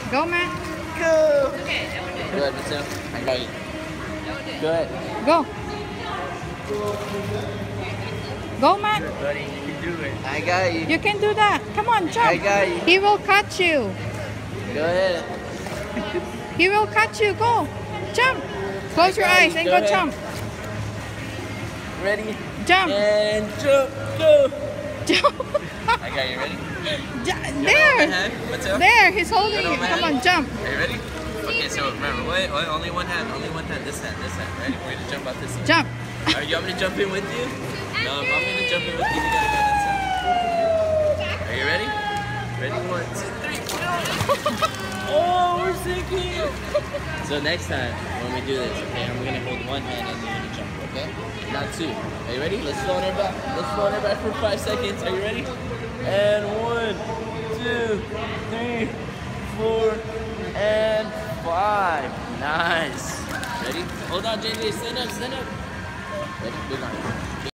Go, Matt. Go. Good, Mateo. I got you. Good. Go. Go, Matt. Good, buddy. You can do it. I got you. You can do that. Come on, jump. I got you. He will catch you. Go ahead. He will catch you. Go. Jump. Close your eyes and Go go ahead. jump. Ready? Jump. And jump. Go. Jump. I got you. Ready? There. Mateo? There. He's holding Get on it. my Come hand. on, jump. Are you ready? Okay, so remember, wait, only one hand. Only one hand. This hand. Ready? We're gonna jump out this side. Jump. Are you want me to jump in with you? No, if I'm gonna jump in with you. You gotta go that side. Are you ready? Ready? 1, 2, 3. Oh, we're sinking. So next time when we do this, okay, I'm gonna hold one hand and you're gonna jump, okay? Not two. Are you ready? Let's slow on our back. Let's slow on our back for 5 seconds. Are you ready? And 1, 2, 3, 4, and 5. Nice. Ready? Hold on, JJ. Stand up. Ready? Big arm.